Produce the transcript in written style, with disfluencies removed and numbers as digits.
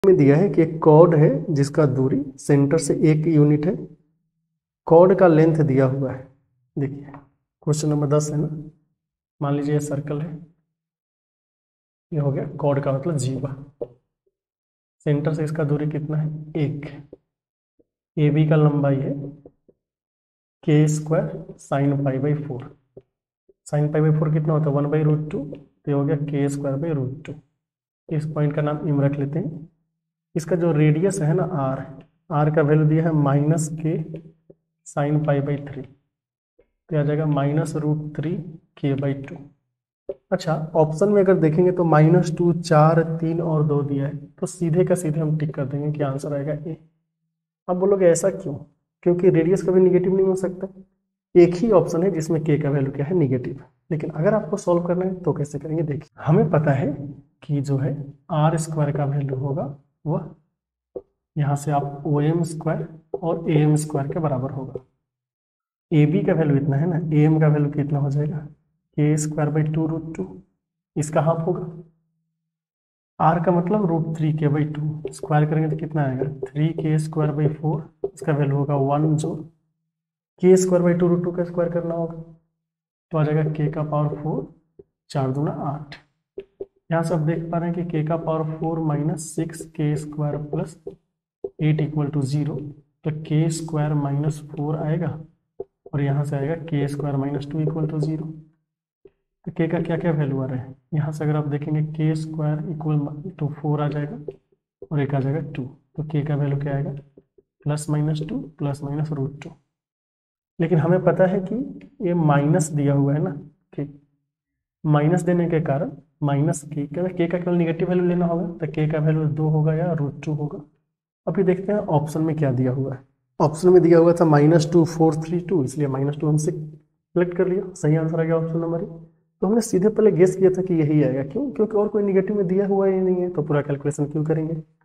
में दिया है कि एक कॉर्ड है जिसका दूरी सेंटर से 1 यूनिट है। कॉर्ड का लेंथ दिया हुआ है। देखिए क्वेश्चन नंबर 10 है ना। मान लीजिए ये सर्कल है, ये हो गया कॉर्ड का मतलब जीवा। सेंटर से इसका दूरी कितना है 1। ए बी का लंबाई है के square sine pi by 4। Sine pi by 4 कितना होता है 1/√2, तो ये हो गया के स्क्वायर बाई √2। इस पॉइंट का नाम इम रख लेते हैं। इसका जो रेडियस है ना आर, आर का वैल्यू दिया है -k साइन पाई बाई 3, तो आ जाएगा -√3 k/2। अच्छा, ऑप्शन में अगर देखेंगे तो -2, 4, 3 और 2 दिया है, तो सीधे का सीधे हम टिक कर देंगे कि आंसर आएगा ए। अब बोलोगे ऐसा क्यों? क्योंकि रेडियस कभी निगेटिव नहीं हो सकता। एक ही ऑप्शन है जिसमें के का वैल्यू क्या है निगेटिव। लेकिन अगर आपको सॉल्व करना है तो कैसे करेंगे, देखिए हमें पता है कि जो है आर स्क्वायर का वैल्यू होगा वह यहाँ से आप OM² और AM² के बराबर होगा। AB का वैल्यू इतना है ना, AM का वैल्यू कितना हो जाएगा k²/2√2, इसका हाफ होगा। R का मतलब √3k/2, स्क्वायर करेंगे तो कितना आएगा 3k²/4, इसका वैल्यू होगा 1, जो k²/2√2 का स्क्वायर करना होगा तो आ जाएगा k का पावर 4, 4 दूना 8। यहाँ से आप देख पा रहे हैं कि k का पावर 4 - 6k² + 8 = 0, तो k² - 4 आएगा और यहाँ से आएगा k² - 2 = 0। तो k का क्या क्या वैल्यू आ रहा है, यहाँ से अगर आप देखेंगे k² = 4 आ जाएगा और एक आ जाएगा 2, तो k का वैल्यू क्या आएगा +-2 +-√2। लेकिन हमें पता है कि ये माइनस दिया हुआ है ना, ठीक, माइनस देने के कारण -k का केवल निगेटिव वैल्यू लेना होगा, तो k का वैल्यू 2 होगा या √2 होगा। अभी देखते हैं ऑप्शन में क्या दिया हुआ है। ऑप्शन में दिया हुआ था -2 4 3 2, इसलिए -2 हमसे सेलेक्ट कर लिया। सही आंसर आ गया ऑप्शन नंबर 1। तो हमने सीधे पहले गेस किया था कि यही आएगा, क्यों? क्योंकि और कोई निगेटिव में दिया हुआ ही नहीं है, तो पूरा कैलकुलेशन क्यों करेंगे।